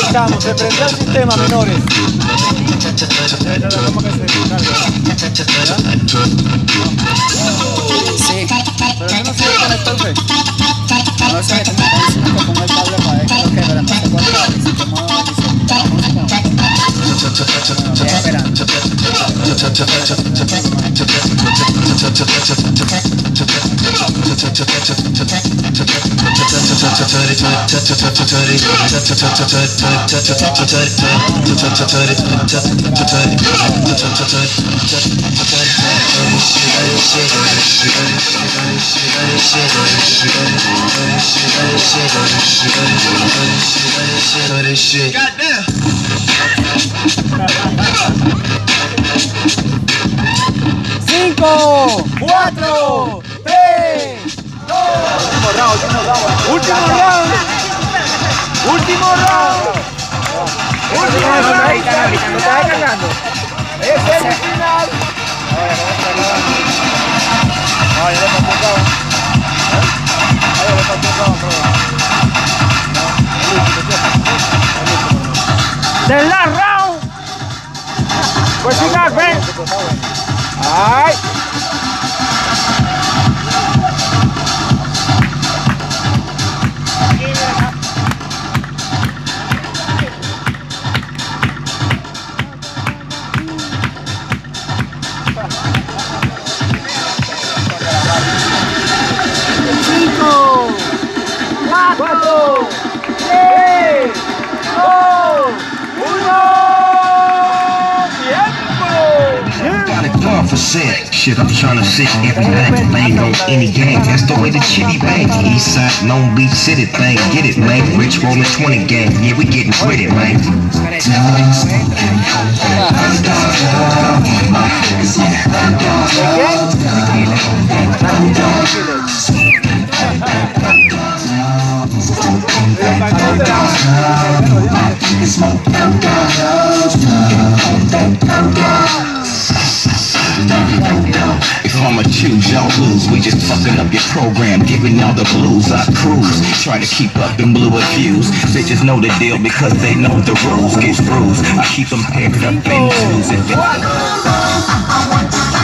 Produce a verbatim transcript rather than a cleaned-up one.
estamos, se prendió el sistema, menores. Sí. Pero yo no sé qué conectar usted. No sé, como está diciendo que ponga el cable para ver qué es lo que verán, no sé cuál cable. Si como dice, ya esperando. Goddamn. Cinco, cuatro, tres, dos. Último round. Último round. Último round. Ahí está gritando, ¿no está cargando? Es el final. No, yo le pasé el cabo. Ahí le faltó el round, The last round. What you got, man? All right. Cinco, cuatro, tres, dos, uno. For set. Shit, I'm tryna sit every night, bang on any game. That's the way the chitty bang. Eastside, Long Beach City thing. Get it, man. Rich rolling twenty gang. Yeah, we getting with it, man. If I'ma choose, y'all lose. We just fucking up your program, giving y'all the blues. I cruise, try to keep up them blue views. Bitches know the deal because they know the rules. Get bruised, I keep them paired up in twos.